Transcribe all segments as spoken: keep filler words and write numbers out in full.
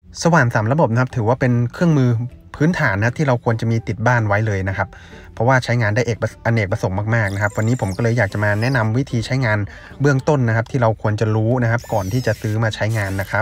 สว่านสามระบบนะครับถือว่าเป็นเครื่องมือพื้นฐานนะที่เราควรจะมีติดบ้านไว้เลยนะครับเพราะว่าใช้งานได้เอกอเนกประสงค์มากๆนะครับวันนี้ผมก็เลยอยากจะมาแนะนำวิธีใช้งานเบื้องต้นนะครับที่เราควรจะรู้นะครับก่อนที่จะซื้อมาใช้งานนะครับ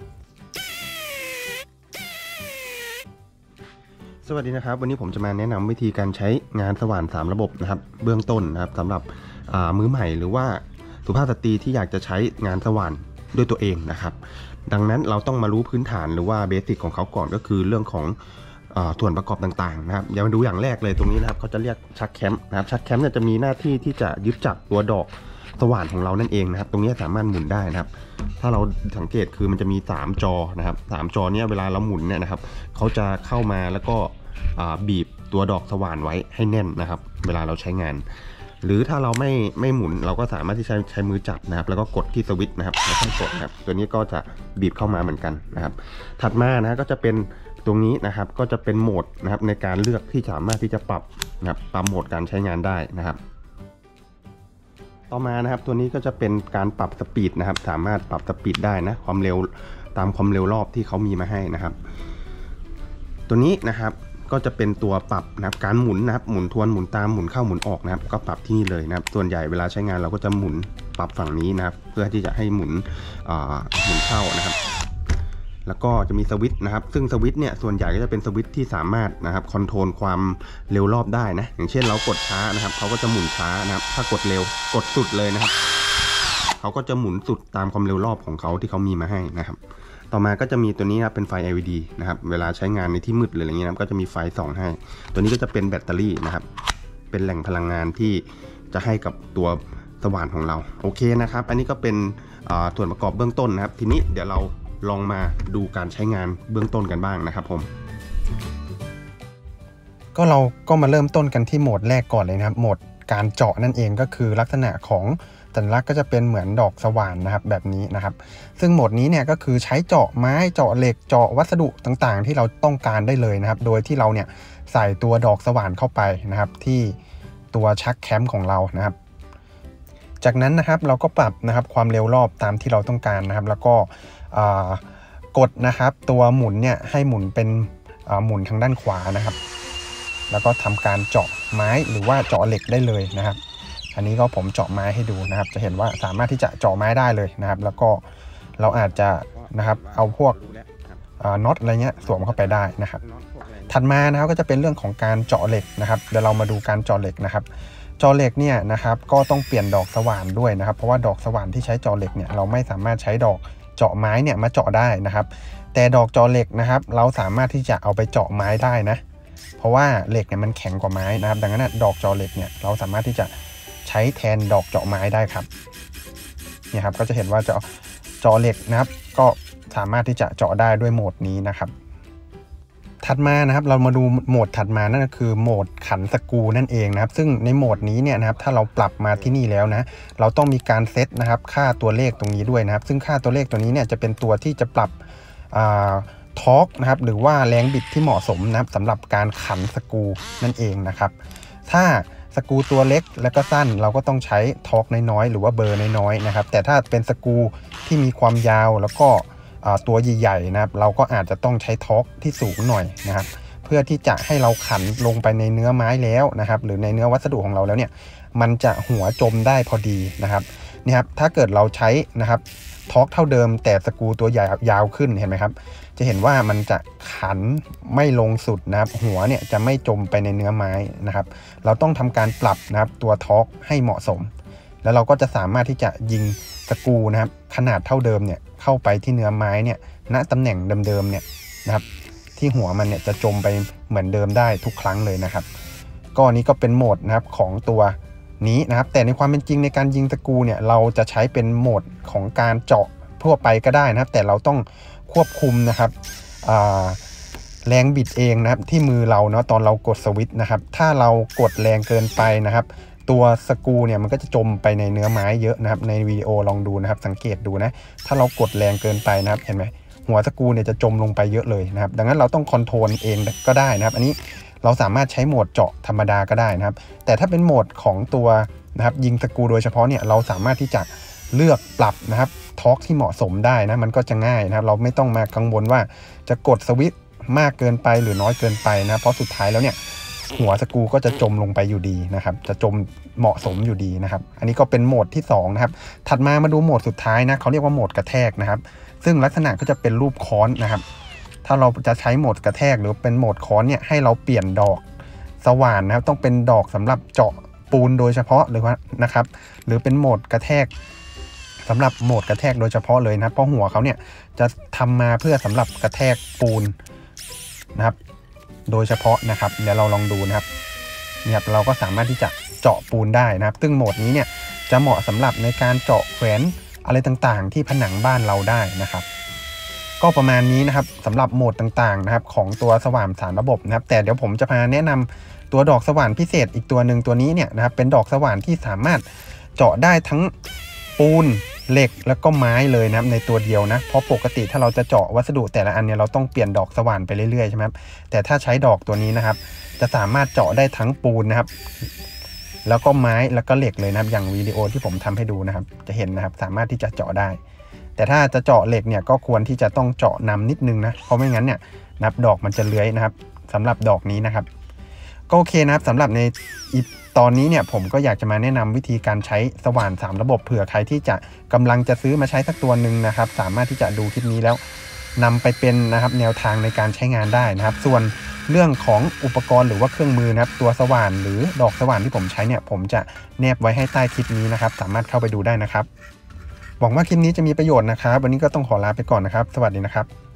สวัสดีนะครับวันนี้ผมจะมาแนะนำวิธีการใช้งานสว่านสามระบบนะครับเบื้องต้นนะครับสำหรับมือใหม่หรือว่าสุภาพสตรีที่อยากจะใช้งานสว่านด้วยตัวเองนะครับดังนั้นเราต้องมารู้พื้นฐานหรือว่าเบสิกของเขาก่อนก็คือเรื่องของส่วนประกอบต่างๆนะครับอย่ามาดูอย่างแรกเลยตรงนี้นะครับเขาจะเรียกชักแคมป์นะครับชักแคมป์เนี่ยจะมีหน้าที่ที่จะยึดจับตัวดอกสว่านของเรานั่นเองนะครับตรงนี้สามารถหมุนได้นะครับถ้าเราสังเกตคือมันจะมีสามจอนะครับสามจอเนี่ยเวลาเราหมุนเนี่ยนะครับเขาจะเข้ามาแล้วก็บีบตัวดอกสว่านไว้ให้แน่นนะครับเวลาเราใช้งานหรือถ้าเราไม่ไม่หมุนเราก็สามารถที่ใช้ใช้มือจับนะครับแล้วก็กดที่สวิตช์นะครับแล้วก็กดนะครับตัวนี้ก็จะบีบเข้ามาเหมือนกันนะครับถัดมานะก็จะเป็นตรงนี้นะครับก็จะเป็นโหมดนะครับในการเลือกที่สามารถที่จะปรับนะครับปรับโหมดการใช้งานได้นะครับต่อมานะครับตัวนี้ก็จะเป็นการปรับสปีดนะครับสามารถปรับสปีดได้นะความเร็วตามความเร็วรอบที่เขามีมาให้นะครับตัวนี้นะครับก็จะเป็นตัวปรับนะครับการหมุนนะครับหมุนทวนหมุนตามหมุนเข้าหมุนออกนะครับก็ปรับที่นี่เลยนะครับส่วนใหญ่เวลาใช้งานเราก็จะหมุนปรับฝั่งนี้นะครับเพื่อที่จะให้หมุนหมุนเข้านะครับแล้วก็จะมีสวิตช์นะครับซึ่งสวิตช์เนี่ยส่วนใหญ่ก็จะเป็นสวิตช์ที่สามารถนะครับคอนโทรลความเร็วรอบได้นะอย่างเช่นเรากดช้านะครับเขาก็จะหมุนช้านะครับถ้ากดเร็วกดสุดเลยนะครับเขาก็จะหมุนสุดตามความเร็วรอบของเขาที่เขามีมาให้นะครับต่อมาก็จะมีตัวนี้ครับเป็นไฟ แอล อี ดี นะครับเวลาใช้งานในที่มืดหรืออะไรเงี้ยนะก็จะมีไฟส่องให้ตัวนี้ก็จะเป็นแบตเตอรี่นะครับเป็นแหล่งพลังงานที่จะให้กับตัวสว่านของเราโอเคนะครับอันนี้ก็เป็นส่วนประกอบเบื้องต้นนะครับทีนี้เดี๋ยวเราลองมาดูการใช้งานเบื้องต้นกันบ้างนะครับผมก็เราก็มาเริ่มต้นกันที่โหมดแรกก่อนเลยนะครับโหมดการเจาะนั่นเองก็คือลักษณะของสัญลักษณ์ก็จะเป็นเหมือนดอกสว่านนะครับแบบนี้นะครับซึ่งโหมดนี้เนี่ยก็คือใช้เจาะไม้เจาะเหล็กเจาะวัสดุต่างๆที่เราต้องการได้เลยนะครับโดยที่เราเนี่ยใส่ตัวดอกสว่านเข้าไปนะครับที่ตัวชักแคมป์ของเรานะครับจากนั้นนะครับเราก็ปรับนะครับความเร็วรอบตามที่เราต้องการนะครับแล้วก็กดนะครับตัวหมุนเนี่ยให้หมุนเป็นหมุนทางด้านขวานะครับแล้วก็ทำการเจาะไม้หรือว่าเจาะเหล็กได้เลยนะครับอันนี้ก็ผมเจาะไม้ให้ดูนะครับจะเห็นว่าสามารถที่จะเจาะไม้ได้เลยนะครับแล้วก็เราอาจจะนะครับเอาพวกน็อตอะไรเงี้ยสวมเข้าไปได้นะครับถัดมานะครับก็จะเป็นเรื่องของการเจาะเหล็กนะครับเดี๋ยวเรามาดูการเจาะเหล็กนะครับเจาะเหล็กเนี่ยนะครับก็ต้องเปลี่ยนดอกสว่านด้วยนะครับเพราะว่าดอกสว่านที่ใช้เจาะเหล็กเนี่ยเราไม่สามารถใช้ดอกเจาะไม้เนี่ยมาเจาะได้นะครับแต่ดอกเจาะเหล็กนะครับเราสามารถที่จะเอาไปเจาะไม้ได้นะเพราะว่าเหล็กเนี่ยมันแข็งกว่าไม้นะครับดังนั้นดอกเจาะเหล็กเนี่ยเราสามารถที่จะใช้แทนดอกเจาะไม้ได้ครับเนี่ยครับก็จะเห็นว่าเจาะเจาะเหล็กนะครับก็สามารถที่จะเจาะได้ด้วยโหมดนี้นะครับถัดมานะครับเรามาดูโหมดถัดมานั่นก็คือโหมดขันสกรูนั่นเองนะครับซึ่งในโหมดนี้เนี่ยนะครับถ้าเราปรับมาที่นี่แล้วนะเราต้องมีการเซตนะครับค่าตัวเลขตรงนี้ด้วยนะครับซึ่งค่าตัวเลขตัวนี้เนี่ยจะเป็นตัวที่จะปรับทอร์กนะครับหรือว่าแรงบิดที่เหมาะสมนะครับสำหรับการขันสกรูนั่นเองนะครับถ้าสกรูตัวเล็กและก็สั้นเราก็ต้องใช้ทอร์กน้อยๆหรือว่าเบอร์น้อยๆนะครับแต่ถ้าเป็นสกรูที่มีความยาวแล้วก็ตัวใหญ่ๆนะครับเราก็อาจจะต้องใช้ทอร์กที่สูงหน่อยนะครับเพื่อที่จะให้เราขันลงไปในเนื้อไม้แล้วนะครับหรือในเนื้อวัสดุของเราแล้วเนี่ยมันจะหัวจมได้พอดีนะครับนี่ครับถ้าเกิดเราใช้นะครับทอร์กเท่าเดิมแต่สกรูตัวใหญ่ยาวขึ้นเห็นไหมครับจะเห็นว่ามันจะขันไม่ลงสุดนะครับหัวเนี่ยจะไม่จมไปในเนื้อไม้นะครับเราต้องทำการปรับนะครับตัวทอร์กให้เหมาะสมแล้วเราก็จะสามารถที่จะยิงสกรูนะครับขนาดเท่าเดิมเนี่ยเข้าไปที่เนื้อไม้เนี่ยณตำแหน่งเดิมๆเนี่ยนะครับที่หัวมันเนี่ยจะจมไปเหมือนเดิมได้ทุกครั้งเลยนะครับก็นี้ก็เป็นโหมดนะครับของตัวนี้นะครับแต่ในความเป็นจริงในการยิงสกรูเนี่ยเราจะใช้เป็นโหมดของการเจาะทั่วไปก็ได้นะครับแต่เราต้องควบคุมนะครับแรงบิดเองนะครับที่มือเราเนาะตอนเรากดสวิตช์นะครับถ้าเรากดแรงเกินไปนะครับตัวสกรูเนี่ยมันก็จะจมไปในเนื้อไม้เยอะนะครับในวิดีโอลองดูนะครับสังเกตดูนะถ้าเรากดแรงเกินไปนะครับเห็นไหมหัวสกรูเนี่ยจะจมลงไปเยอะเลยนะครับดังนั้นเราต้องคอนโทรลเองก็ได้นะครับอันนี้เราสามารถใช้โหมดเจาะธรรมดาก็ได้นะครับแต่ถ้าเป็นโหมดของตัวนะครับยิงสกรูโดยเฉพาะเนี่ยเราสามารถที่จะเลือกปรับนะครับทอร์กที่เหมาะสมได้นะมันก็จะง่ายนะครับเราไม่ต้องมากังวลว่าจะกดสวิตช์มากเกินไปหรือน้อยเกินไปนะเพราะสุดท้ายแล้วเนี่ยหัวสกรูก็จะจมลงไปอยู่ดีนะครับจะจมเหมาะสมอยู่ดีนะครับอันนี้ก็เป็นโหมดที่สองนะครับถัดมามาดูโหมดสุดท้ายนะเขาเรียกว่าโหมดกระแทกนะครับซึ่งลักษณะก็จะเป็นรูปค้อนนะครับถ้าเราจะใช้โหมดกระแทกหรือเป็นโหมดค้อนเนี่ยให้เราเปลี่ยนดอกสว่านนะครับต้องเป็นดอกสำหรับเจาะปูนโดยเฉพาะเลยว่านะครับหรือเป็นโหมดกระแทกสำหรับโหมดกระแทกโดยเฉพาะเลยนะเพราะหัวเขาเนี่ยจะทำมาเพื่อสำหรับกระแทกปูนนะครับโดยเฉพาะนะครับเดี๋ยวเราลองดูนะครับเนี่ยเราก็สามารถที่จะเจาะปูนได้นะครับซึ่งโหมดนี้เนี่ยจะเหมาะสำหรับในการเจาะแขวนอะไรต่างๆที่ผนังบ้านเราได้นะครับก็ประมาณนี้นะครับสำหรับโหมดต่างๆนะครับของตัวสว่านสามระบบนะครับแต่เดี๋ยวผมจะพาแนะนำตัวดอกสว่านพิเศษอีกตัวหนึ่งตัวนี้เนี่ยนะครับเป็นดอกสว่านที่สามารถเจาะได้ทั้งปูนเหล็กแล้วก็ไม้เลยนะครับในตัวเดียวนะเพราะปกติถ้าเราจะเจาะวัสดุแต่ละอันเนี่ยเราต้องเปลี่ยนดอกสว่านไปเรื่อยๆใช่ไหมครับแต่ถ้าใช้ดอกตัวนี้นะครับจะสามารถเจาะได้ทั้งปูนนะครับแล้วก็ไม้แล้วก็เหล็กเลยนะครับอย่างวิดีโอที่ผมทำให้ดูนะครับจะเห็นนะครับสามารถที่จะเจาะได้แต่ถ้าจะเจาะเหล็กเนี่ยก็ควรที่จะต้องเจาะนำนิดนึงนะเพราะไม่งั้นเนี่ยนับดอกมันจะเลื้อยนะครับสำหรับดอกนี้นะครับก็โอเคนะครับสำหรับในตอนนี้เนี่ยผมก็อยากจะมาแนะนำวิธีการใช้สว่านสามระบบเผื่อใครที่จะกำลังจะซื้อมาใช้สักตัวหนึ่งนะครับสามารถที่จะดูคลิปนี้แล้วนำไปเป็นนะครับแนวทางในการใช้งานได้นะครับส่วนเรื่องของอุปกรณ์หรือว่าเครื่องมือนะครับตัวสว่านหรือดอกสว่านที่ผมใช้เนี่ยผมจะแนบไว้ให้ใต้คลิปนี้นะครับสามารถเข้าไปดูได้นะครับหวังว่าคลิปนี้จะมีประโยชน์นะครับวันนี้ก็ต้องขอลาไปก่อนนะครับสวัสดีนะครับ